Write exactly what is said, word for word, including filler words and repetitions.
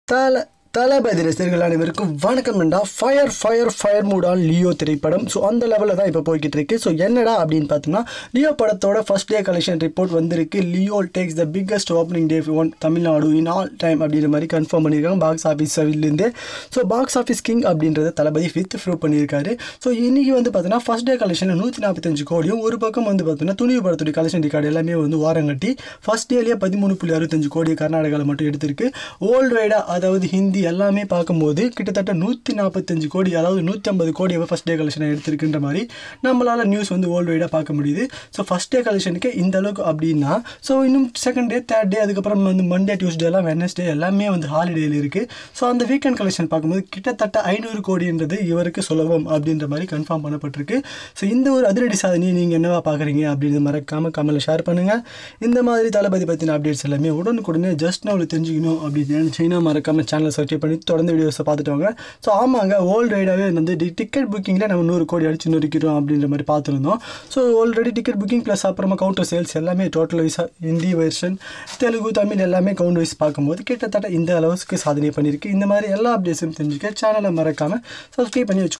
தல தளபதி ரசிகர்கள் அனைவருக்கும் வணக்கம் நண்பா. ஃபயர் ஃபயர் ஃபயர் மூடால் லியோ திரைப்படம். ஸோ அந்த லெவலில் தான் இப்போ போய்கிட்டு இருக்கு. ஸோ என்னடா அப்படின்னு பார்த்தோம்னா, லியோ படத்தோட ஃபர்ஸ்ட் டே கலெக்ஷன் ரிப்போர்ட் வந்திருக்கு. Leo takes the biggest opening day one Tamil Nadu in all time அப்படின்ற மாதிரி கன்ஃபார்ம் பண்ணியிருக்காங்க பாக்ஸ் ஆஃபீஸ் சைட்லேருந்து. ஸோ பாக்ஸ் ஆஃபீஸ் கிங் அப்படின்றத தளபதி வித் ப்ரூவ் பண்ணியிருக்காரு. ஸோ இன்னைக்கு வந்து பார்த்தீங்கன்னா ஃபர்ஸ்ட் டே கலெக்ஷனில் நூற்றி நாற்பத்தஞ்சு கோடியும், ஒரு பக்கம் வந்து பார்த்தீங்கன்னா துணிவு படத்துடைய கலெக்ஷன் ரெக்கார்டு எல்லாமே வந்து வாரங்கட்டி ஃபர்ஸ்ட் டேலேயே பதிமூணு புள்ளி அறுபத்தஞ்சு கோடி கர்நாடகாவில் மட்டும் எடுத்திருக்கு. வேர்ல்டு வைடாக அதாவது ஹிந்தி எல்லாமே பார்க்கும்போது கிட்டத்தட்ட நூற்றி நாற்பத்தஞ்சு கோடி அதாவது நூற்றி ஐம்பது கோடியை ஃபஸ்ட் டே கலெக்ஷனை எடுத்திருக்குன்ற மாதிரி நம்மளால் நியூஸ் வந்து வேர்ல்டு வைடாக பார்க்க முடியுது. ஸோ ஃபஸ்ட் டே கலெக்ஷனுக்கு இந்த அளவுக்கு அப்படின்னா, ஸோ இன்னும் செகண்ட் டே தேர்ட் டே அதுக்கப்புறம் வந்து மண்டே டியூஸ்டேலாம் வெனஸ்டே எல்லாமே வந்து ஹாலிடேயில் இருக்குது. ஸோ அந்த வீக்கெண்ட் கலெக்ஷன் பார்க்கும்போது கிட்டத்தட்ட ஐநூறு கோடின்றது இவருக்கு சுலபம் அப்படின்ற மாதிரி கன்ஃபார்ம் பண்ணப்பட்டிருக்கு. ஸோ இந்த ஒரு அதிரடி சாதனையை நீங்கள் என்னவா பார்க்குறீங்க அப்படின்னு மறக்காமல் கமெண்ட்டில் ஷேர் பண்ணுங்கள். இந்த மாதிரி தளபதி பற்றின அப்டேட்ஸ் எல்லாமே உடனுக்குடனே ஜஸ்ட் நான் தெரிஞ்சுக்கணும் அப்படின்னு நினச்சிங்கன்னா மறக்காமல் சேனலை சப்ஸ்கிரைப் பண்ணி தொடர்ந்து வீடியோஸை பார்த்துட்டு வாங்க. ஸோ ஆமாங்க, வேர்ல்டு வைடாகவே வந்து டிக்கெட் புக்கிங்கில் நம்ம நூறு கோடி அடிச்சு நொறுக்கிறோம் அப்படின்ற மாதிரி பார்த்துருந்தோம். So already ticket booking plus அப்புறமா கவுண்டர் சேல்ஸ் எல்லாமே டோட்டல் வைஸாக ஹிந்தி வெர்ஷன், தெலுங்கு, தமிழ் எல்லாமே கவுண்ட் வைஸ் பார்க்கும்போது கிட்டத்தட்ட இந்த அளவுக்கு சாதனை பண்ணியிருக்கு. இந்த மாதிரி எல்லா அப்டேட்ஸும் தெரிஞ்சுக்க சேனலை மறக்காமல் சப்ஸ்கிரைப் பண்ணி வச்சு